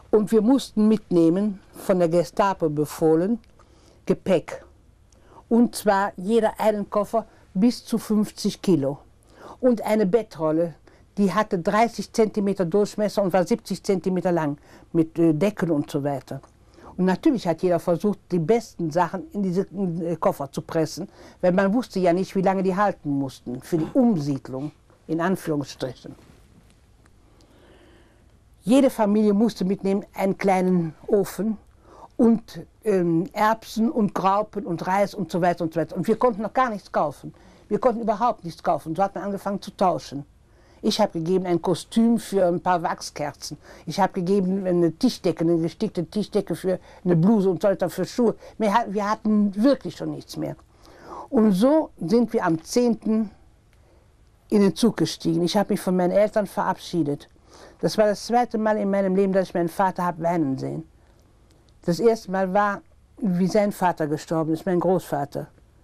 Und wir mussten mitnehmen, von der Gestapo befohlen, Gepäck. Und zwar jeder einen Koffer bis zu 50 Kilo. Und eine Bettrolle, die hatte 30 cm Durchmesser und war 70 cm lang, mit Decken und so weiter. Und natürlich hat jeder versucht, die besten Sachen in diese Koffer zu pressen, weil man wusste ja nicht, wie lange die halten mussten für die Umsiedlung, in Anführungsstrichen. Jede Familie musste mitnehmen einen kleinen Ofen und Erbsen und Graupen und Reis und so weiter und so weiter. Und wir konnten noch gar nichts kaufen. Wir konnten überhaupt nichts kaufen. So hat man angefangen zu tauschen. Ich habe gegeben ein Kostüm für ein paar Wachskerzen. Ich habe gegeben eine Tischdecke, eine gestickte Tischdecke für eine Bluse und so weiter, für Schuhe. Wir hatten wirklich schon nichts mehr. Und so sind wir am 10. in den Zug gestiegen. Ich habe mich von meinen Eltern verabschiedet. Das war das zweite Mal in meinem Leben, dass ich meinen Vater habe weinen sehen. Das erste Mal war, wie sein Vater gestorben ist, mein Großvater.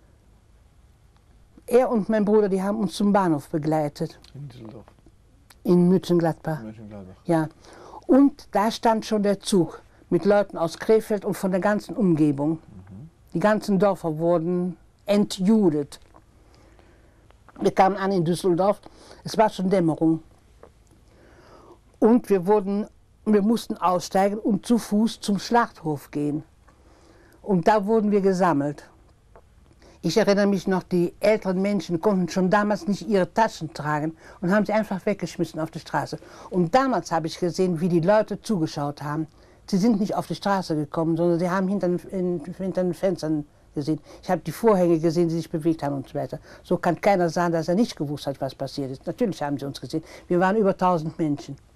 Er und mein Bruder, die haben uns zum Bahnhof begleitet. In Düsseldorf? In Mönchengladbach. Mönchengladbach. Ja. Und da stand schon der Zug mit Leuten aus Krefeld und von der ganzen Umgebung. Die ganzen Dörfer wurden entjudet. Wir kamen an in Düsseldorf, es war schon Dämmerung. Und wir mussten aussteigen und zu Fuß zum Schlachthof gehen. Und da wurden wir gesammelt. Ich erinnere mich noch, die älteren Menschen konnten schon damals nicht ihre Taschen tragen und haben sie einfach weggeschmissen auf die Straße. Und damals habe ich gesehen, wie die Leute zugeschaut haben. Sie sind nicht auf die Straße gekommen, sondern sie haben hinter den Fenstern gesehen. Ich habe die Vorhänge gesehen, die sich bewegt haben und so weiter. So kann keiner sagen, dass er nicht gewusst hat, was passiert ist. Natürlich haben sie uns gesehen. Wir waren über 1000 Menschen.